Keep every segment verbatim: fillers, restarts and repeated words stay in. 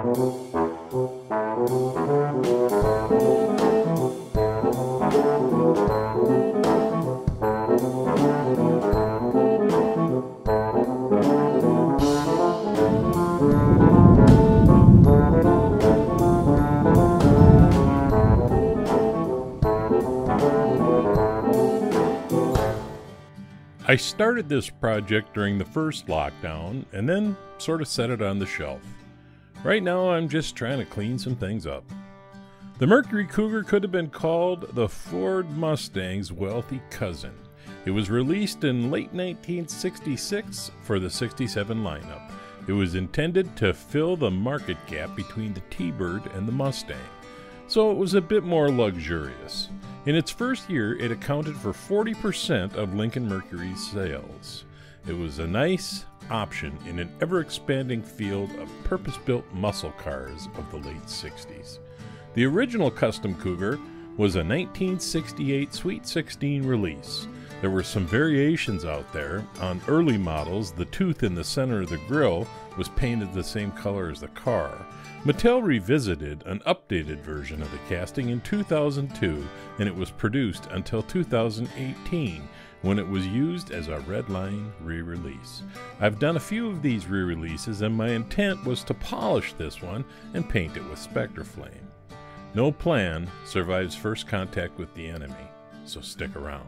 I started this project during the first lockdown and then sort of set it on the shelf. Right now I'm just trying to clean some things up. The Mercury Cougar could have been called the Ford Mustang's wealthy cousin. It was released in late nineteen sixty-six for the sixty-seven lineup. It was intended to fill the market gap between the T-Bird and the Mustang, so it was a bit more luxurious. In its first year, it accounted for forty percent of Lincoln Mercury's sales. It was a nice option in an ever-expanding field of purpose-built muscle cars of the late sixties. The original custom Cougar was a nineteen sixty-eight Sweet sixteen release. There were some variations out there. On early models, the tooth in the center of the grille was painted the same color as the car. Mattel revisited an updated version of the casting in two thousand two, and it was produced until two thousand eighteen, when it was used as a Redline re-release. I've done a few of these re-releases, and my intent was to polish this one and paint it with Spectre Flame. No plan survives first contact with the enemy, so stick around.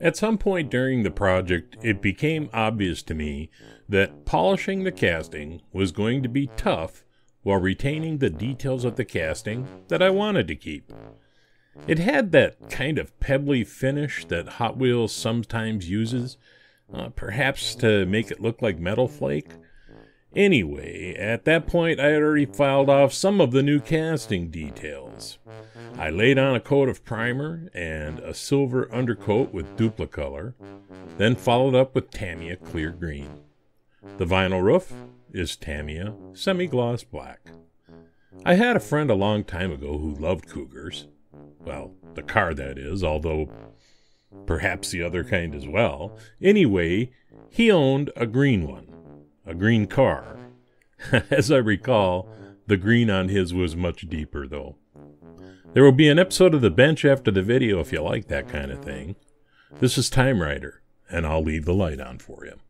At some point during the project, it became obvious to me that polishing the casting was going to be tough while retaining the details of the casting that I wanted to keep. It had that kind of pebbly finish that Hot Wheels sometimes uses, uh, perhaps to make it look like metal flake. Anyway, at that point I had already filed off some of the new casting details. I laid on a coat of primer and a silver undercoat with Duplicolor, then followed up with Tamiya Clear Green. The vinyl roof is Tamiya Semi-Gloss Black. I had a friend a long time ago who loved Cougars. Well, the car that is, although perhaps the other kind as well. Anyway, he owned a green one. A green car. As I recall, the green on his was much deeper, though. There will be an episode of The Bench after the video if you like that kind of thing. This is Time Rider, and I'll leave the light on for you.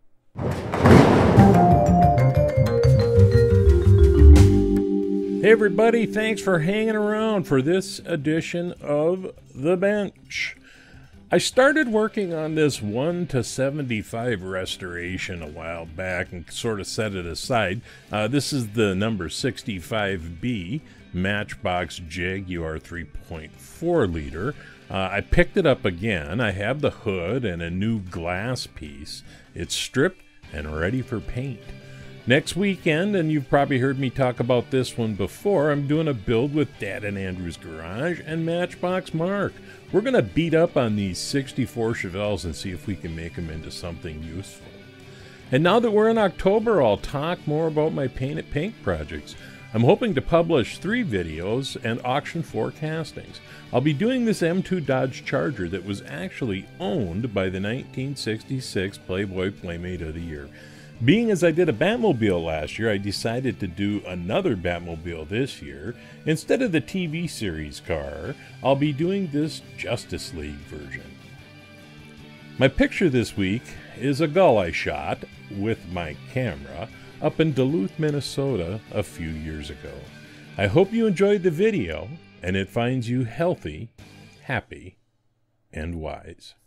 Hey everybody, thanks for hanging around for this edition of The Bench. I started working on this one to seventy-five restoration a while back and sort of set it aside. Uh, this is the number sixty-five B Matchbox Jaguar three point four liter. Uh, I picked it up again. I have the hood and a new glass piece. It's stripped and ready for paint. Next weekend, and you've probably heard me talk about this one before, I'm doing a build with Dad and Andrew's Garage and Matchbox Mark. We're going to beat up on these sixty-four Chevelles and see if we can make them into something useful. And now that we're in October, I'll talk more about my Paint It Pink projects. I'm hoping to publish three videos and auction four castings. I'll be doing this M two Dodge Charger that was actually owned by the nineteen sixty-six Playboy Playmate of the Year. Being as I did a Batmobile last year, I decided to do another Batmobile this year. Instead of the T V series car, I'll be doing this Justice League version. My picture this week is a gull I shot with my camera up in Duluth, Minnesota a few years ago. I hope you enjoyed the video and it finds you healthy, happy, and wise.